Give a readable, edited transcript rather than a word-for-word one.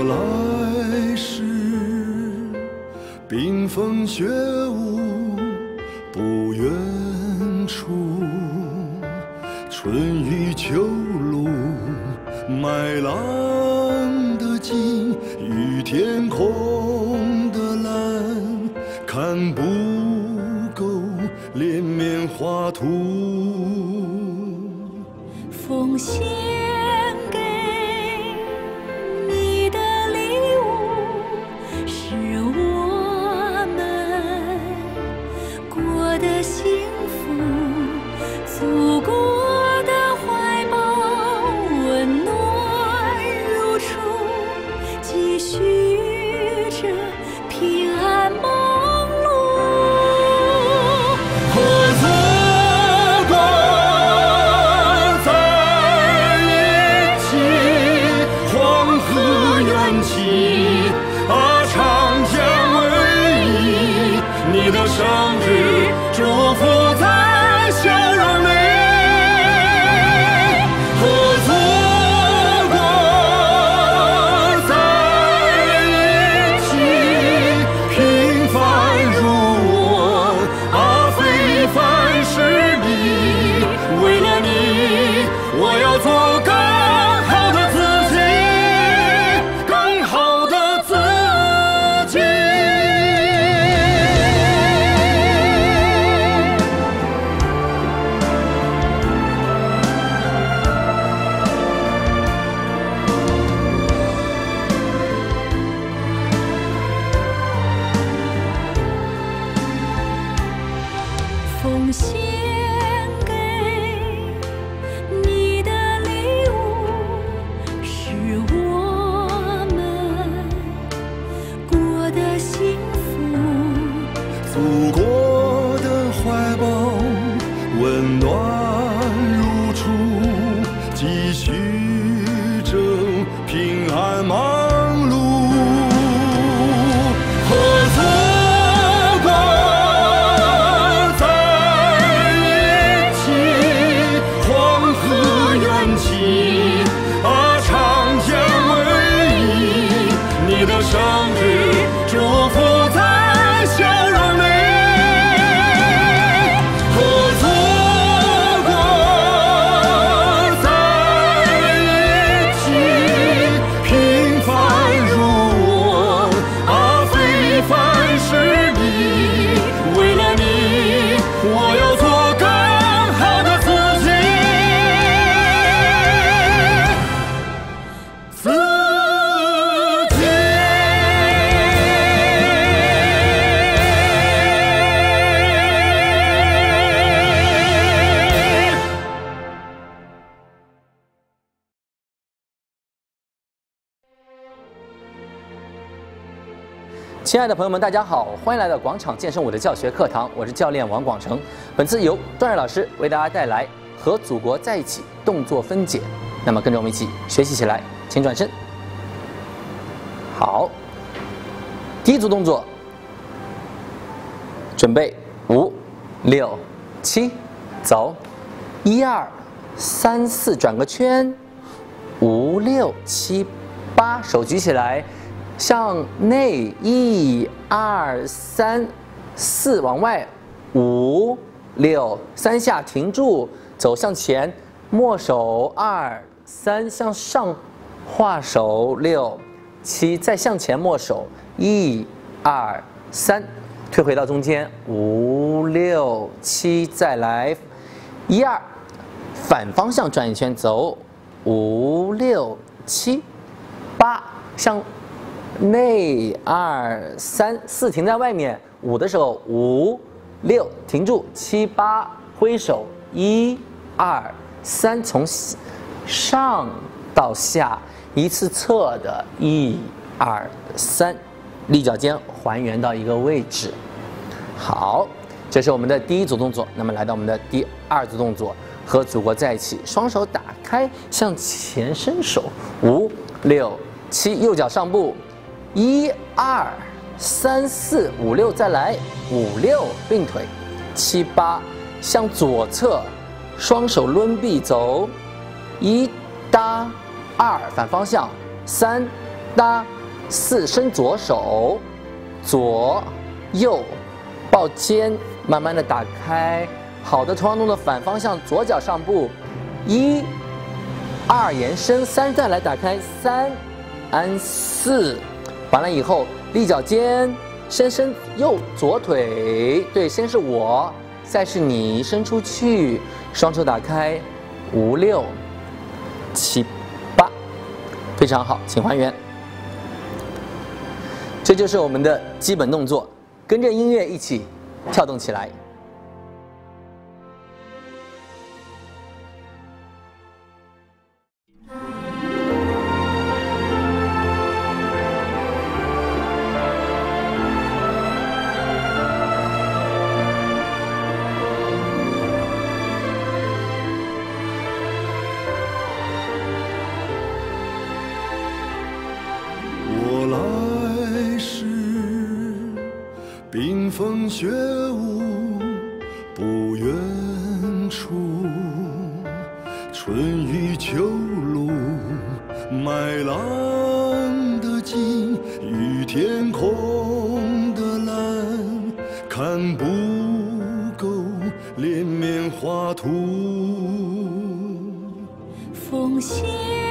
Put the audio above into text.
来时，冰封雪舞不远处，春雨秋露，麦浪的静与天空的蓝，看不够连绵画图。 奉献给你的礼物，是我们过得幸福，祖国的怀抱温暖如初，继续着平安忙碌。 合作你的生日，祝福在笑容里，和祖国在一起，平凡如我，非凡是你。为了你，我要做更好的自己，更好的自己。 奉献给你的礼物，是我们过得幸福。 祖国的怀抱温暖如初，继续着平安忙碌。和祖国长江为你，你的生日，祝福在笑容里，和祖国在一起，平凡如我，非凡是你。为了你，我要做更好的自己。 亲爱的朋友们，大家好，欢迎来到广场健身舞的教学课堂，我是教练王广成。本次由段瑞老师为大家带来和祖国在一起动作分解，那么跟着我们一起学习起来，请转身。好，第一组动作，准备5、6、7，走，1、2、3、4，转个圈，5、6、7、8，手举起来。向内1、2、3、4，往外5、6， 3下停住，走向前，握手2、3，向上画手6、7，再向前握手1、2、3，退回到中间5、6、7，再来1、2，反方向转一圈走5、6、7、8，向内2、3、4，停在外面，5的时候5、6，停住7、8，挥手1、2、3，从上到下一次侧的1、2、3，立脚尖还原到一个位置。好，这是我们的第一组动作。那么来到我们的第二组动作，和祖国在一起，双手打开，向前伸手5、6、7，右脚上步。1、2、3、4、5、6，再来5、6，并腿7、8，向左侧，双手抡臂走，1搭2，反方向3搭 4伸左手，左右抱肩，慢慢的打开。好的，同样动作反方向，左脚上步，1、2延伸，3再来打开，3、安4。完了以后，立脚尖，伸右左腿，对，先是我，再是你，伸出去，双手打开，5、6、7、8，非常好，请还原。这就是我们的基本动作，跟着音乐一起跳动起来。 冰封雪舞不远处，春雨秋露，麦浪的景与天空的蓝，看不够连绵画图。 奉献